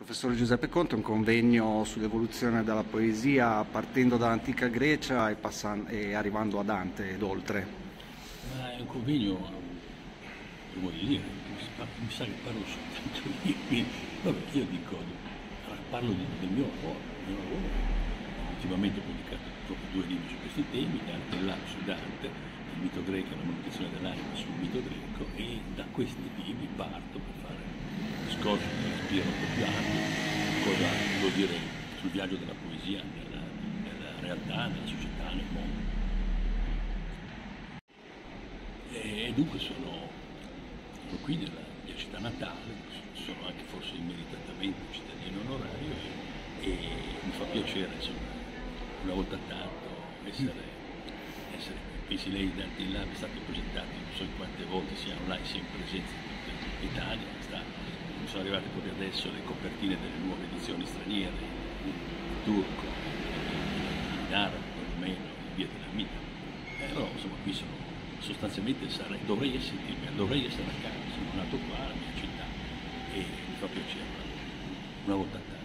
Professor Giuseppe Conte, un convegno sull'evoluzione della poesia partendo dall'antica Grecia e arrivando a Dante ed oltre. Ma è un convegno, devo dire, mi sa che parlo soltanto io, quindi vabbè, io dico, parlo del mio lavoro. Ultimamente ho pubblicato proprio 2 libri su questi temi, Dante e l'App su Dante, il mito greco e la manutenzione dell'anima sul mito greco, e da questi libri parto per fare un discorso di respiro un po' più ampio, cosa vuol dire sul viaggio della poesia nella realtà, nella società, nel mondo. E dunque sono qui nella mia città natale, sono anche forse immeritatamente cittadino onorario e mi fa piacere, insomma, una volta tanto essere qui. Pensi lei, Dante in Lab è stato presentato non so quante volte sia online sia in presenza in tutta l'Italia, mi sono arrivate proprio adesso le copertine delle nuove edizioni straniere, in turco, in arabo perlomeno, in via della vita. Però insomma qui sono sostanzialmente dovrei essere a casa, sono nato qua, la mia città, e mi fa piacere una volta tanto.